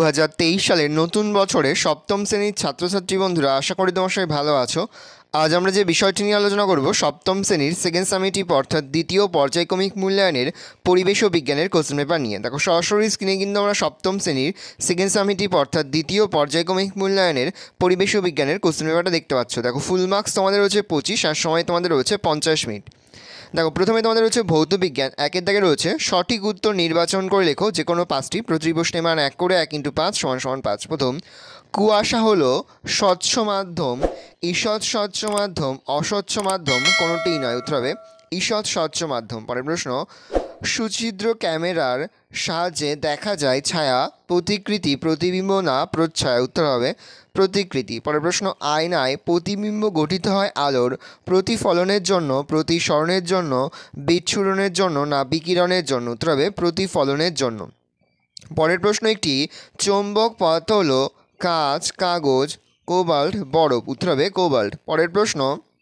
সালের নতুন বছরে সপ্তম শ্রেণীর ছাত্রছাত্রী বন্ধুরা, আশা করি তোমার সবাই ভালো আছো। আজ আমরা যে বিষয়টি নিয়ে আলোচনা করব, সপ্তম শ্রেণীর সেকেন্ড সামেটিভ অর্থাৎ দ্বিতীয় পর্যায়ক্রমিক মূল্যায়নের পরিবেশ ও বিজ্ঞানের কোশ্চেন পেপার নিয়ে। দেখো, সরাসরি স্ক্রিনে কিন্তু আমরা সপ্তম শ্রেণীর সেকেন্ড সামেটিভ অর্থাৎ দ্বিতীয় পর্যায়ক্রমিক মূল্যায়নের পরিবেশ ও বিজ্ঞানের কোশ্চেন পেপারটা দেখতে পাচ্ছ। দেখো, ফুল মার্কস তোমাদের রয়েছে 25 আর সময় তোমাদের রয়েছে 50 মিনিট। দেখো, প্রথমে তোমাদের রয়েছে ভৌত বিজ্ঞান। একের দাগে রয়েছে সঠিক উত্তর নির্বাচন করে লেখো যে কোনো পাঁচটি। প্রতিটি প্রশ্নের মান 1 করে 1 × 5 = 5। প্রথম, কুয়াশা হলো স্বচ্ছ মাধ্যম, ঈষৎ স্বচ্ছ মাধ্যম, অস্বচ্ছ মাধ্যম কোনোটিই নয়। উত্তর হবে ঈষৎ স্বচ্ছ মাধ্যম। পরের প্রশ্ন, সুছিদ্র ক্যামেরার সাহায্যে দেখা যায় ছায়া, প্রতিকৃতি, প্রতিবিম্ব না প্রচ্ছায়া। উত্তর হবে প্রতিকৃতি। পরের প্রশ্ন, আয়নায় প্রতিবিম্ব গঠিত হয় আলোর প্রতিফলনের জন্য, প্রতিসরণের জন্য, বিচ্ছুরণের জন্য না বিকিরণের জন্য। উত্তর হবে প্রতিফলনের জন্য। পরের প্রশ্ন, একটি চৌম্বক পদার্থ হলো কাঁচ, কাগজ, কোবাল্ট, বরফ। উত্তর হবে কোবাল্ট। পরের প্রশ্ন,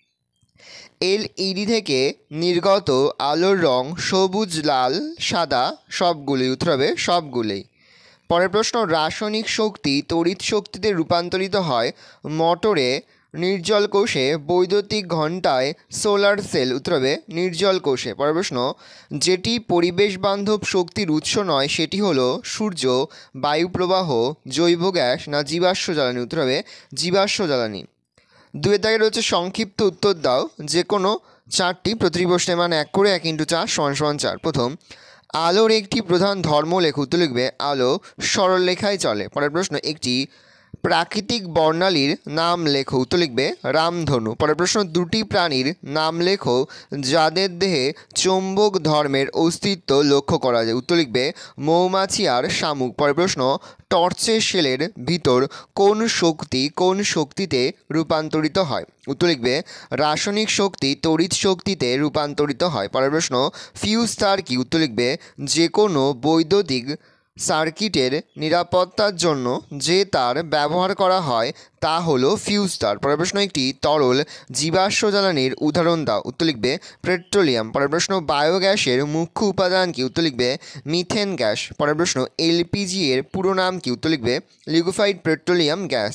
এলইডি থেকে নির্গত আলোর রং সবুজ, লাল, সাদা সবগুলি। উত্তর হবে সবগুলি। পরের প্রশ্ন, রাসায়নিক শক্তি তড়িৎ শক্তিতে রূপান্তরিত হয় মোটরে, নির্জল কোষে, বৈদ্যুতিক ঘণ্টায়, সোলার সেল। উত্তর হবে নির্জল কোষে। পরের প্রশ্ন, যেটি পরিবেশ বান্ধব শক্তির উৎস নয় সেটি হলো সূর্য, বায়ুপ্রবাহ, জৈব গ্যাস না জীবাশ্ম জ্বালানি। উত্তর হবে জীবাশ্ম জ্বালানি। দুয়ের দাগে রয়েছে সংক্ষিপ্ত উত্তর দাও যে কোনো চারটি। প্রতিটি প্রশ্নের মান 1 করে 1 × 4 = 4। প্রথম, আলোর একটি প্রধান ধর্ম লেখো। উত্তর লিখবে আলো সরলরেখায় চলে। পরের প্রশ্ন, একটি প্রাকৃতিক বর্ণালীর নাম লেখো। উত্তর লিখবে রামধনু। পরের প্রশ্ন, দুটি প্রাণীর নাম লেখো যাদের দেহে চৌম্বক ধর্মের অস্তিত্ব লক্ষ্য করা যায়। উত্তর লিখবে মৌমাছি আর শামুক। পরের প্রশ্ন, টর্চের শেলের ভিতর কোন শক্তি কোন শক্তিতে রূপান্তরিত হয়। উত্তর লিখবে রাসায়নিক শক্তি তড়িৎ শক্তিতে রূপান্তরিত হয়। পরের প্রশ্ন, ফিউজ তার কি। উত্তর লিখবে যে কোনো বৈদ্যুতিক সার্কিটের নিরাপত্তার জন্য যে তার ব্যবহার করা হয় তা হলো ফিউজ তার। পরের প্রশ্ন, একটি তরল জীবাশ্ম জ্বালানির উদাহরণ দাও। উত্তর লিখবে পেট্রোলিয়াম। পরের প্রশ্ন, বায়োগ্যাসের মুখ্য উপাদান কি। উত্তর লিখবে মিথেন গ্যাস। পরের প্রশ্ন, এলপিজি এর পুরো নাম কি। উত্তর লিখবে লিকুইফাইড পেট্রোলিয়াম গ্যাস।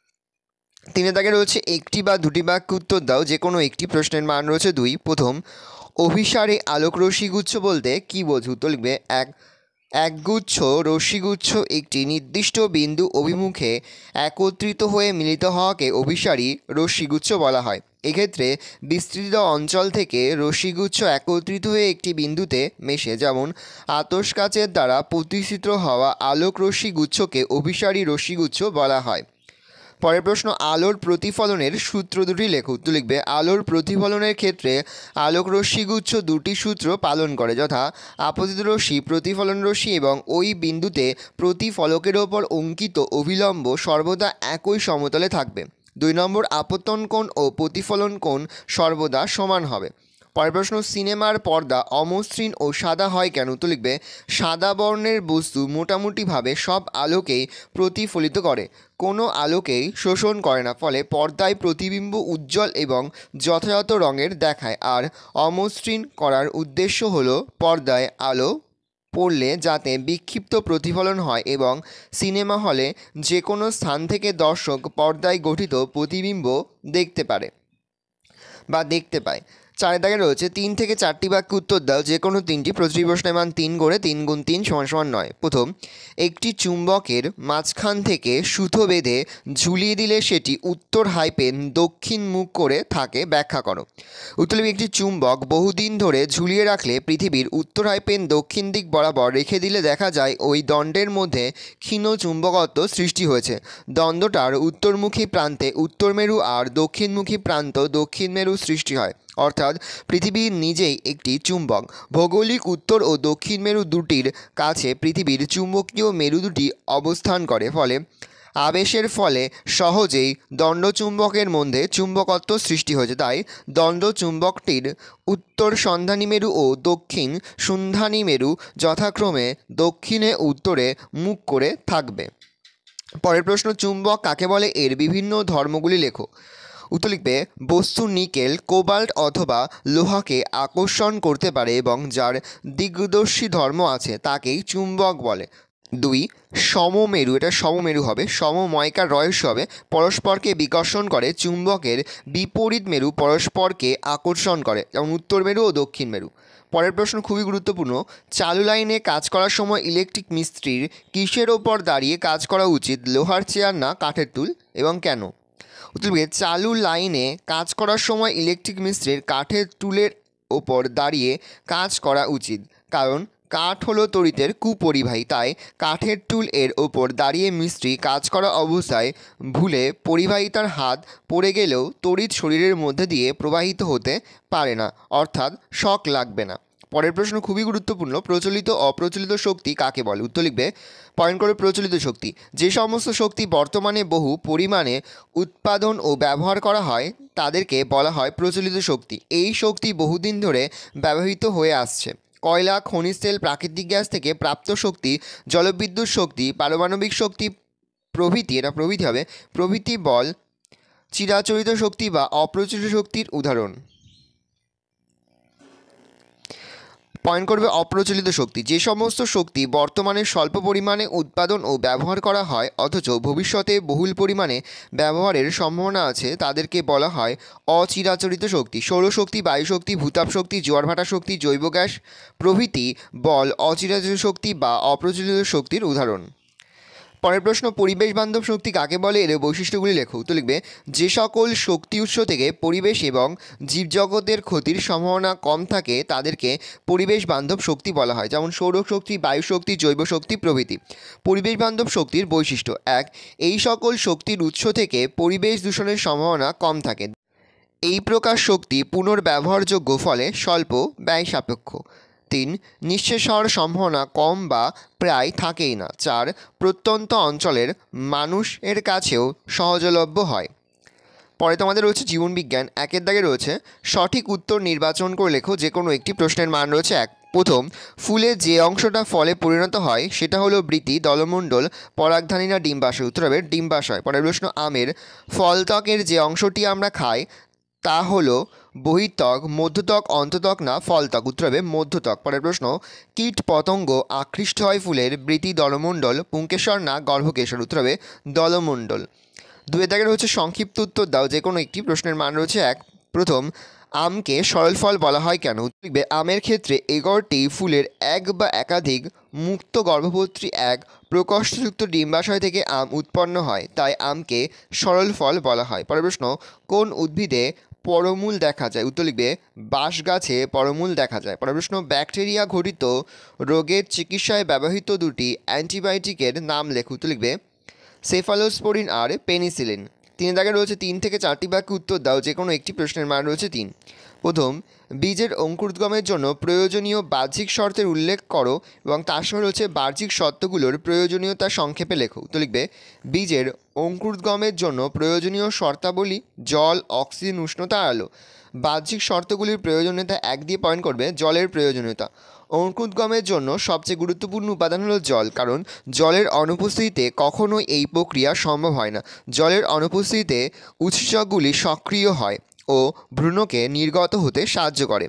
তিনের দাগে রয়েছে একটি বা দুটি বাক্য উত্তর দাও যে কোনো একটি। প্রশ্নের মান রয়েছে 2। প্রথম, অভিসারে আলোক রশ্মিগুচ্ছ বলতে কী বোঝো। উত্তর লিখবে একগুচ্ছ রশ্মিগুচ্ছ একটি নির্দিষ্ট বিন্দু অভিমুখে একত্রিত হয়ে মিলিত হওয়াকে অভিসারী রশ্মিগুচ্ছ বলা হয়। এক্ষেত্রে বিস্তৃত অঞ্চল থেকে রশ্মিগুচ্ছ একত্রিত হয়ে একটি বিন্দুতে মেশে, যেমন আতশ কাচের দ্বারা প্রতিচিত্র হওয়া আলোক রশ্মিগুচ্ছকে অভিসারী রশ্মিগুচ্ছ বলা হয়। পরের প্রশ্ন, আলোর প্রতিফলনের সূত্র দুটি লেখো। উত্তর লিখবে আলোর প্রতিফলনের ক্ষেত্রে আলোক রশ্মিগুচ্ছ দুটি সূত্র পালন করে, যথা আপতিত রশ্মি, প্রতিফলন রশ্মি এবং ওই বিন্দুতে প্রতিফলকের ওপর অঙ্কিত অভিলম্ব সর্বদা একই সমতলে থাকবে। 2 নম্বর, আপতন কোণ ও প্রতিফলন কোণ সর্বদা সমান হবে। পরের প্রশ্ন, সিনেমার পর্দা অমসৃণ ও সাদা হয় কেন। উত্তর লিখবে সাদা বর্ণের বস্তু মোটামুটিভাবে সব আলোকেই প্রতিফলিত করে, কোনো আলোকেই শোষণ করে না, ফলে পর্দায় প্রতিবিম্ব উজ্জ্বল এবং যথাযথ রঙের দেখায়। আর অমসৃণ করার উদ্দেশ্য হলো পর্দায় আলো পড়লে যাতে বিক্ষিপ্ত প্রতিফলন হয় এবং সিনেমা হলে যে কোনো স্থান থেকে দর্শক পর্দায় গঠিত প্রতিবিম্ব দেখতে পারে বা দেখতে পায়। 4 দাগে রয়েছে 3 থেকে 4টি বাক্য উত্তর দাও যে কোনো 3টি। প্রতিটি প্রশ্নের মান 3 করে 3 × 3 = 9। প্রথম, একটি চুম্বকের মাঝখান থেকে সুতো বেঁধে ঝুলিয়ে দিলে সেটি উত্তর হাইপেন দক্ষিণ মুখ করে থাকে, ব্যাখ্যা করো। উত্তর লিখবে একটি চুম্বক বহুদিন ধরে ঝুলিয়ে রাখলে পৃথিবীর উত্তর হাইপেন দক্ষিণ দিক বরাবর রেখে দিলে দেখা যায় ওই দণ্ডের মধ্যে ক্ষীণ চুম্বকত্ব সৃষ্টি হয়েছে। দণ্ডটার উত্তরমুখী প্রান্তে উত্তর মেরু আর দক্ষিণমুখী প্রান্ত দক্ষিণ মেরু সৃষ্টি হয়, অর্থাৎ পৃথিবী নিজেই একটি চুম্বক। ভৌগোলিক উত্তর ও দক্ষিণ মেরু দুটির কাছে পৃথিবীর চুম্বকীয় মেরু দুটি অবস্থান করে, ফলে আবেশের ফলে সহজেই দণ্ডচুম্বকের মধ্যে চুম্বকত্ব সৃষ্টি হয়েছে। তাই দণ্ডচুম্বকটির উত্তর সন্ধানী মেরু ও দক্ষিণ সন্ধানী মেরু যথাক্রমে দক্ষিণে উত্তরে মুখ করে থাকবে। পরের প্রশ্ন, চুম্বক কাকে বলে, এর বিভিন্ন ধর্মগুলি লেখো। উত্তর লিখবে বস্তু নিকেল, কোবাল্ট অথবা লোহাকে আকর্ষণ করতে পারে এবং যার দিগদর্শী ধর্ম আছে তাকেই চুম্বক বলে। দুই, সমমেরু, এটা সমমেরু হবে, সমময়কার রহস্য হবে, পরস্পরকে বিকর্ষণ করে, চুম্বকের বিপরীত মেরু পরস্পরকে আকর্ষণ করে, যেমন উত্তর মেরু ও দক্ষিণ মেরু। পরের প্রশ্ন খুবই গুরুত্বপূর্ণ, চালু লাইনে কাজ করার সময় ইলেকট্রিক মিস্ত্রির কিসের ওপর দাঁড়িয়ে কাজ করা উচিত, লোহার চেয়ার না কাঠের টুল, এবং কেন? উত্তর হবে, চালু লাইনে কাজ করার সময় ইলেকট্রিক মিস্ত্রির কাঠের টুলের ওপর দাঁড়িয়ে কাজ করা উচিত, কারণ কাঠ হলো তড়িতের কুপরিবাহী, তাই কাঠের টুল এর ওপর দাঁড়িয়ে মিস্ত্রি কাজ করা অবস্থায় ভুলে পরিবাহিতার হাত পড়ে গেলেও তড়িৎ শরীরের মধ্যে দিয়ে প্রবাহিত হতে পারে না, অর্থাৎ শক লাগবে না। পরের প্রশ্ন খুবই গুরুত্বপূর্ণ, প্রচলিত অপ্রচলিত শক্তি কাকে বলে? উত্তর লিখবে পয়েন্ট করে প্রচলিত শক্তি, যে সমস্ত শক্তি বর্তমানে বহু পরিমাণে উৎপাদন ও ব্যবহার করা হয় তাদেরকে বলা হয় প্রচলিত শক্তি। এই শক্তি বহুদিন ধরে ব্যবহৃত হয়ে আসছে। কয়লা, খনিজ তেল, প্রাকৃতিক গ্যাস থেকে প্রাপ্ত শক্তি, জলবিদ্যুৎ শক্তি, পারমাণবিক শক্তি প্রভৃতি, এটা প্রভৃতি হবে, প্রভৃতি বল চিরাচরিত শক্তি বা অপ্রচলিত শক্তির উদাহরণ। পয়েন্ট করবে অপ্রচলিত শক্তি, যে সমস্ত শক্তি বর্তমানে স্বল্প পরিমাণে উৎপাদন ও ব্যবহার করা হয় অথচ ভবিষ্যতে বহুল পরিমাণে ব্যবহারের সম্ভাবনা আছে তাদেরকে বলা হয় অচিরাচরিত শক্তি। সৌরশক্তি, বায়ুশক্তি, ভূতাপ শক্তি, জোয়ার ভাটা শক্তি, জৈব গ্যাস প্রভৃতি বল অচিরাচরিত শক্তি বা অপ্রচলিত শক্তির উদাহরণ। পরের প্রশ্ন, পরিবেশ বান্ধব শক্তি কাকে বলে, এর বৈশিষ্ট্যগুলি লেখো। উত্তর লিখবে, যে সকল শক্তি উৎস থেকে পরিবেশ এবং জীবজগতের ক্ষতির সম্ভাবনা কম থাকে তাদেরকে পরিবেশ বান্ধব শক্তি বলা হয়, যেমন সৌরশক্তি, বায়ুশক্তি, জৈব শক্তি প্রভৃতি। পরিবেশ বান্ধব শক্তির বৈশিষ্ট্য: এক, এই সকল শক্তির উৎস থেকে পরিবেশ দূষণের সম্ভাবনা কম থাকে। এই প্রকার শক্তি পুনর্ব্যবহারযোগ্য, ফলে স্বল্প ব্যয় সাপেক্ষ। তিন, নিঃশেষ হওয়ার সম্ভাবনা কম বা প্রায় থাকেই না। চার, প্রত্যন্ত অঞ্চলের মানুষের কাছেও সহজলভ্য হয়। পরে তোমাদের রয়েছে জীবনবিজ্ঞান, একের দাগে রয়েছে সঠিক উত্তর নির্বাচন করে লেখো, যে কোনো একটি প্রশ্নের মান রয়েছে এক। প্রথম, ফুলে যে অংশটা ফলে পরিণত হয় সেটা হলো বৃতি, দলমণ্ডল, পরাগধানী না ডিম্বাশয়? উত্তর হবে ডিম্বাশয়। পরের প্রশ্ন, আমের ফলত্বকের যে অংশটি আমরা খাই তা হলো বহিত্বক, মধ্যত্বক, অন্তত্বক না ফলত্বক? উত্তর হবে মধ্যত্বক। পরের প্রশ্ন, কীট পতঙ্গ আকৃষ্ট হয় ফুলের বৃতি, দলমণ্ডল, পুংকেশর না গর্ভকেশর? উত্তর হবে দলমণ্ডল। দুয়ের দাগের হচ্ছে সংক্ষিপ্ত উত্তর দাও, যে কোনো একটি প্রশ্নের মান রয়েছে এক। প্রথম, আমকে সরল ফল বলা হয় কেন? লিখবে, আমের ক্ষেত্রে 11টি ফুলের এক বা একাধিক মুক্ত গর্ভপত্রী এক প্রকোষ্ঠযুক্ত ডিম্বাশয় থেকে আম উৎপন্ন হয়, তাই আমকে সরল ফল বলা হয়। পরের প্রশ্ন, কোন উদ্ভিদে পরমূল দেখা যায়? উত্তর লিখবে বাঁশ গাছে পরমূল দেখা যায়। পরের প্রশ্ন, ব্যাকটেরিয়া ঘটিত রোগের চিকিৎসায় ব্যবহৃত দুটি অ্যান্টিবায়োটিকের নাম লেখো। উত্তর লিখবে সেফালোস্পোরিন আর পেনিসিলিন। তিন দাগে রয়েছে 3 থেকে 4টি বাক্যে উত্তর দাও, যে কোনো একটি প্রশ্নের মান রয়েছে 3। প্রথম, বীজের অঙ্কুরোদ্গমের জন্য প্রয়োজনীয় বাহ্যিক শর্তের উল্লেখ করো এবং তার সঙ্গে রয়েছে বাহ্যিক শর্তগুলোর প্রয়োজনীয়তা সংক্ষেপে লেখো। উত্তর লিখবে, বীজের অঙ্কুরোদ্গমের জন্য প্রয়োজনীয় শর্তাবলী জল, অক্সিজেন, উষ্ণতা, আলো। বাহ্যিক শর্তগুলির প্রয়োজনীয়তা 1 দিয়ে পয়েন্ট করবে জলের প্রয়োজনীয়তা। অঙ্কুরোদ্গমের জন্য সবচেয়ে গুরুত্বপূর্ণ উপাদান হলো জল, কারণ জলের অনুপস্থিতিতে কখনোই এই প্রক্রিয়া সম্ভব হয় না। জলের অনুপস্থিতিতে উৎসেচকগুলি সক্রিয় হয় ও ভ্রূণকে নির্গত হতে সাহায্য করে।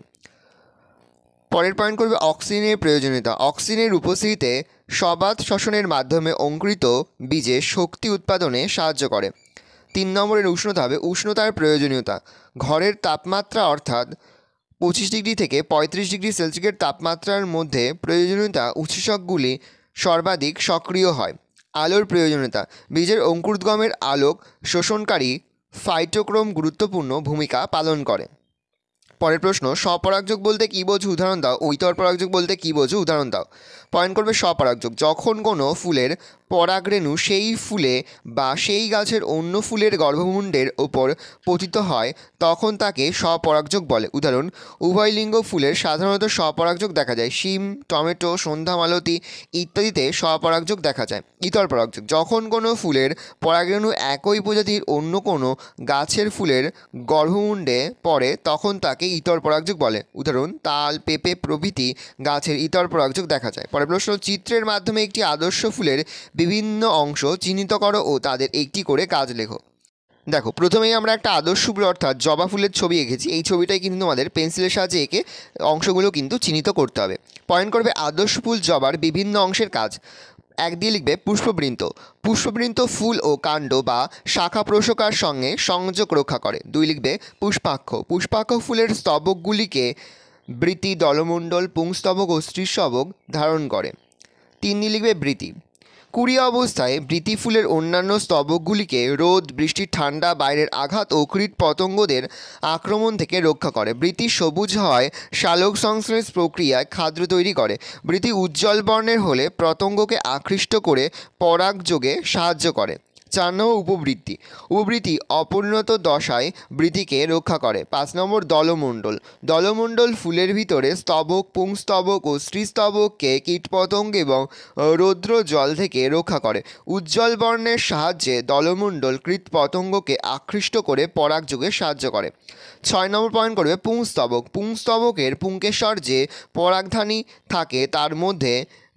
পরের পয়েন্ট করবে অক্সিজেনের প্রয়োজনীয়তা। অক্সিজেনের উপস্থিতিতে সবাত শ্বসনের মাধ্যমে অঙ্কুরিত বীজে শক্তি উৎপাদনে সাহায্য করে। 3 নম্বরের উষ্ণতা হবে উষ্ণতার প্রয়োজনীয়তা। ঘরের তাপমাত্রা অর্থাৎ 25 ডিগ্রি থেকে 35 ডিগ্রি সেলসিয়াস তাপমাত্রার মধ্যে প্রয়োজনীয়তা উৎসেচকগুলি সর্বাধিক সক্রিয় হয়। আলোর প্রয়োজনীয়তা। বীজের অঙ্কুরোদ্গমের আলোক শোষণকারী ফাইটোক্রোম গুরুত্বপূর্ণ ভূমিকা পালন করে। পরের প্রশ্ন, স্বপরাগযোগ বলতে কী বোঝো, উদাহরণ দাও। ঐতর পরাগযোগ বলতে কী বোঝো, উদাহরণ দাও। পয়েন্ট করবে স্বপরাগযোগ, যখন কোনো ফুলের পরাগরেণু সেই ফুলে বা সেই গাছের অন্য ফুলের গর্ভমুণ্ডের ওপর পতিত হয় তখন তাকে স্বপরাগযোগ বলে। উদাহরণ, উভয়লিঙ্গ ফুলের সাধারণত স্বপরাগযোগ দেখা যায়। শিম, টমেটো, সন্ধ্যামালতী ইত্যাদিতে স্বপরাগযোগ দেখা যায়। ইতর পরাগযোগ, যখন কোনো ফুলের পরাগরেণু একই প্রজাতির অন্য কোনো গাছের ফুলের গর্ভমুণ্ডে পড়ে তখন তাকে ইতর পরাগযোগ বলে। উদাহরণ, তাল, পেঁপে প্রভৃতি গাছের ইতর পরাগযোগ দেখা যায়। পরের প্রশ্ন, চিত্রের মাধ্যমে একটি আদর্শ ফুলের বিভিন্ন অংশ চিহ্নিত করো ও তাদের একটি করে কাজ লেখো। দেখো, প্রথমেই আমরা একটা আদর্শ ফুল অর্থাৎ জবা ফুলের ছবি এঁকেছি। এই ছবিটাই কিন্তু আমাদের পেন্সিলের সাহায্যে এঁকে অংশগুলো কিন্তু চিহ্নিত করতে হবে। পয়েন্ট করবে আদর্শ ফুল জবার বিভিন্ন অংশের কাজ। এক দিয়ে লিখবে পুষ্পবৃন্ত। পুষ্পবৃন্ত ফুল ও কাণ্ড বা শাখা প্রশাখার সঙ্গে সংযোগ রক্ষা করে। 2 লিখবে পুষ্পাক্ষ। পুষ্পাক্ষ ফুলের স্তবকগুলিকে বৃতি, দলমণ্ডল, পুংস্তবক ও স্ত্রীস্তবক ধারণ করে। 3 দিয়ে লিখবে বৃতি। কুড়িয়া অবস্থায় বৃতি ফুলের অন্যান্য স্তবকগুলিকে রোদ, বৃষ্টি, ঠান্ডা, বাইরের আঘাত ও কীট পতঙ্গদের আক্রমণ থেকে রক্ষা করে। বৃতি সবুজ হওয়ায় সালোক সংশ্লেষ প্রক্রিয়ায় খাদ্য তৈরি করে। বৃতি উজ্জ্বল বর্ণের হলে পতঙ্গকে আকৃষ্ট করে পরাগযোগে সাহায্য করে। 4 নম্বর উপবৃত্তি। উপবৃত্তি অপরিণত দশায় বৃতিকে রক্ষা করে। 5 নম্বর দলমণ্ডল। দলমণ্ডল ফুলের ভিতরে স্তবক, পুংস্তবক ও স্ত্রীস্তবককে কীটপতঙ্গ এবং রৌদ্র জল থেকে রক্ষা করে। উজ্জ্বল বর্ণের সাহায্যে দলমণ্ডল কীটপতঙ্গকে আকৃষ্ট করে পরাগযোগে সাহায্য করে। 6 নম্বর পয়েন্ট করবে পুংস্তবক। পুংস্তবকের পুংকেশর যে পরাগধানী থাকে তার মধ্যে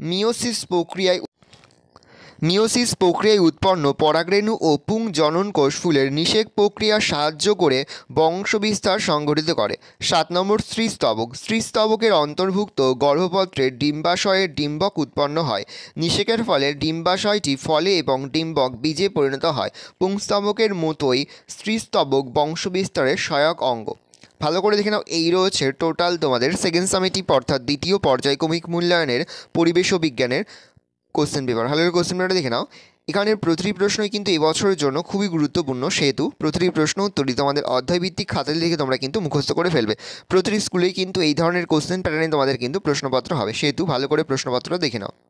মিওসিস প্রক্রিয়ায় উৎপন্ন পরাগরেণু ও পুং জননকোষ ফুলের নিষেক প্রক্রিয়ার সাহায্য করে বংশবিস্তার সংঘটিত করে। 7 নম্বর স্ত্রীস্তবক। স্ত্রীস্তবকের অন্তর্ভুক্ত গর্ভপত্রের ডিম্বাশয়ের ডিম্বক উৎপন্ন হয়। নিষেকের ফলে ডিম্বাশয়টি ফলে এবং ডিম্বক বীজে পরিণত হয়। পুংস্তবকের মতোই স্ত্রীস্তবক বংশবিস্তারের সহায়ক অঙ্গ। ভালো করে দেখে নাও, এই রয়েছে টোটাল তোমাদের সেকেন্ড সামেটিভ অর্থাৎ দ্বিতীয় পর্যায়ক্রমিক মূল্যায়নের পরিবেশ ও বিজ্ঞানের কোশ্চেন পেপার। ভালো করে কোশ্চেন পেপারটা দেখে নাও। এখানের প্রতিটি প্রশ্নই কিন্তু এবছরের জন্য খুবই গুরুত্বপূর্ণ, সেহেতু প্রতিটি প্রশ্ন উত্তরই তোমাদের অধ্যায়ভিত্তিক খাতা লিখে তোমরা কিন্তু মুখস্থ করে ফেলবে। প্রতিটি স্কুলেই কিন্তু এই ধরনের কোশ্চেন প্যাটার্নে তোমাদের কিন্তু প্রশ্নপত্র হবে, সেহেতু ভালো করে প্রশ্নপত্রটা দেখে নাও।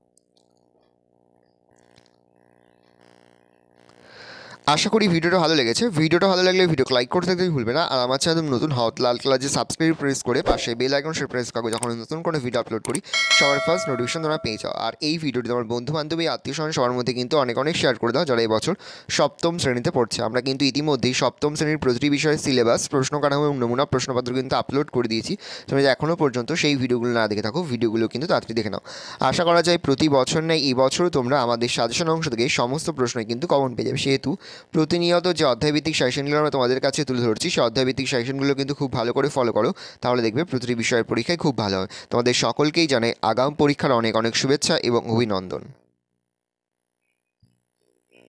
আশা করি ভিডিওটা ভালো লেগেছে। ভিডিওটা ভালো লাগলে ভিডিওকে লাইক করতে থাকতে ভুলবে না। আর আমার চ্যানেল নতুন হওয়া লাল কালার যে সাবস্ক্রাইব প্রেস করে পাশে বেল আইকন সে প্রেস করো, যখন নতুন কোনো ভিডিও আপলোড করি সবার ফার্স্ট নোটিফিকেশন তোমরা পেয়ে যাও। আর এই ভিডিওটি তোমার বন্ধু বান্ধবী, আত্মীয় স্বজন সবার মধ্যে কিন্তু অনেক শেয়ার করে দাও যারা এবছর সপ্তম শ্রেণীতে পড়ছে। আমরা কিন্তু ইতিমধ্যেই সপ্তম শ্রেণীর প্রতিটি বিষয়ের সিলেবাস, প্রশ্ন কাঠামো এবং নমুনা প্রশ্নপত্র কিন্তু আপলোড করে দিয়েছি। তোমরা যদি এখনও পর্যন্ত সেই ভিডিওগুলো না দেখে থাকো, ভিডিওগুলো কিন্তু তাড়াতাড়ি দেখে নাও। আশা করা যায় প্রতি বছর নেই এই বছরও তোমরা আমাদের সাজেশন অংশ থেকে সমস্ত প্রশ্নই কিন্তু কমন পেয়ে যাবে। সেহেতু প্রতিনিয়ত যে অধ্যায়ভিত্তিক সাজেশনগুলো আমরা তোমাদের কাছে তুলে ধরছি, সেই অধ্যায়ভিত্তিক সাজেশনগুলো কিন্তু খুব ভালো করে ফলো করো, তাহলে দেখবে প্রতিটি বিষয়ের পরীক্ষায় খুব ভালো হয়। তোমাদের সকলকেই জানাই আগাম পরীক্ষার অনেক শুভেচ্ছা এবং অভিনন্দন।